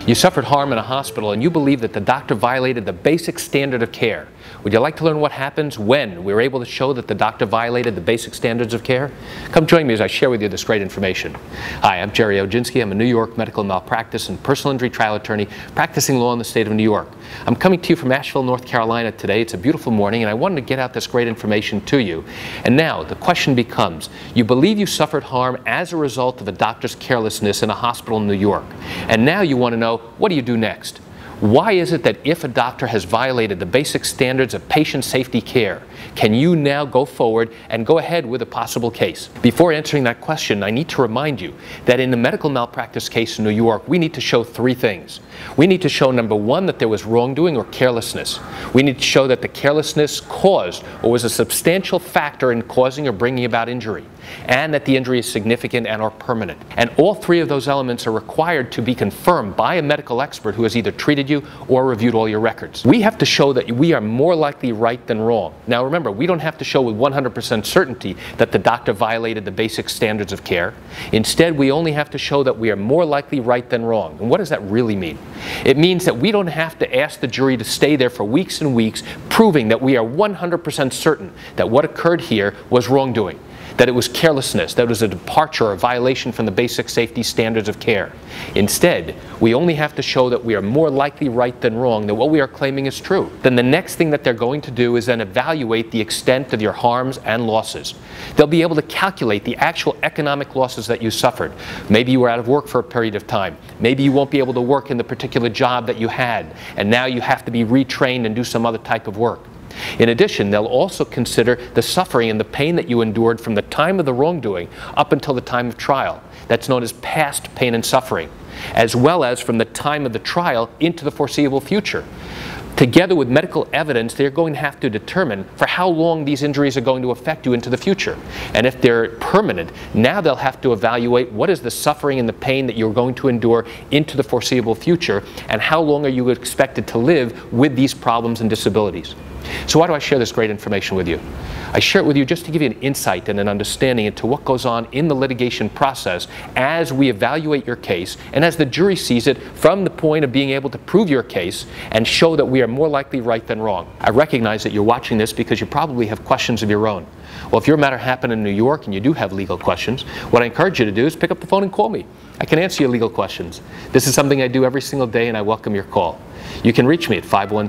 You suffered harm in a hospital and you believe that the doctor violated the basic standard of care. Would you like to learn what happens when we're able to show that the doctor violated the basic standards of care? Come join me as I share with you this great information. Hi, I'm Jerry Oginski. I'm a New York medical malpractice and personal injury trial attorney practicing law in the state of New York. I'm coming to you from Asheville, North Carolina today. It's a beautiful morning and I wanted to get out this great information to you. And now the question becomes, you believe you suffered harm as a result of a doctor's carelessness in a hospital in New York. And now you want to know, what do you do next? Why is it that if a doctor has violated the basic standards of patient safety care, can you now go forward and go ahead with a possible case? Before answering that question, I need to remind you that in the medical malpractice case in New York, we need to show three things. We need to show, number one, that there was wrongdoing or carelessness. We need to show that the carelessness caused or was a substantial factor in causing or bringing about injury, and that the injury is significant and or permanent. And all three of those elements are required to be confirmed by a medical expert who has either treated you or reviewed all your records. We have to show that we are more likely right than wrong. Now remember, we don't have to show with 100% certainty that the doctor violated the basic standards of care. Instead, we only have to show that we are more likely right than wrong. And what does that really mean? It means that we don't have to ask the jury to stay there for weeks and weeks proving that we are 100% certain that what occurred here was wrongdoing, that it was carelessness, that it was a departure or violation from the basic safety standards of care. Instead, we only have to show that we are more likely right than wrong, that what we are claiming is true. Then the next thing that they're going to do is then evaluate the extent of your harms and losses. They'll be able to calculate the actual economic losses that you suffered. Maybe you were out of work for a period of time. Maybe you won't be able to work in the particular job that you had, and now you have to be retrained and do some other type of work. In addition, they'll also consider the suffering and the pain that you endured from the time of the wrongdoing up until the time of trial. That's known as past pain and suffering, as well as from the time of the trial into the foreseeable future. Together with medical evidence, they're going to have to determine for how long these injuries are going to affect you into the future. And if they're permanent, now they'll have to evaluate what is the suffering and the pain that you're going to endure into the foreseeable future, and how long are you expected to live with these problems and disabilities. So why do I share this great information with you? I share it with you just to give you an insight and an understanding into what goes on in the litigation process as we evaluate your case and as the jury sees it from the point of being able to prove your case and show that we are more likely right than wrong. I recognize that you're watching this because you probably have questions of your own. Well, if your matter happened in New York and you do have legal questions, what I encourage you to do is pick up the phone and call me. I can answer your legal questions. This is something I do every single day and I welcome your call. You can reach me at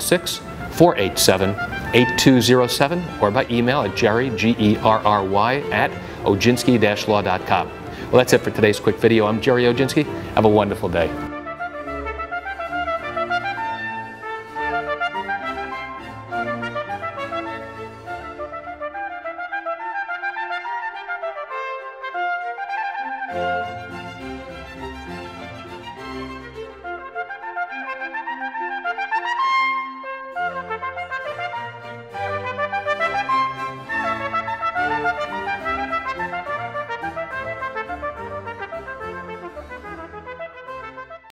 516-487-8207 or by email at Jerry, G-E-R-R-Y, at oginski-law.com. Well, that's it for today's quick video. I'm Jerry Oginski. Have a wonderful day.